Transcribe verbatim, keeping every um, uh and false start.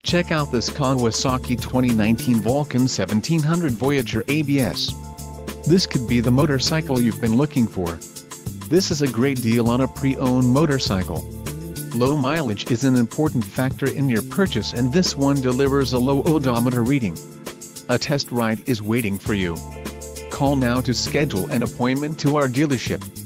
Check out this Kawasaki twenty nineteen Vulcan seventeen hundred Voyager A B S. This could be the motorcycle you've been looking for. This is a great deal on a pre-owned motorcycle. Low mileage is an important factor in your purchase, and this one delivers a low odometer reading. A test ride is waiting for you. Call now to schedule an appointment to our dealership.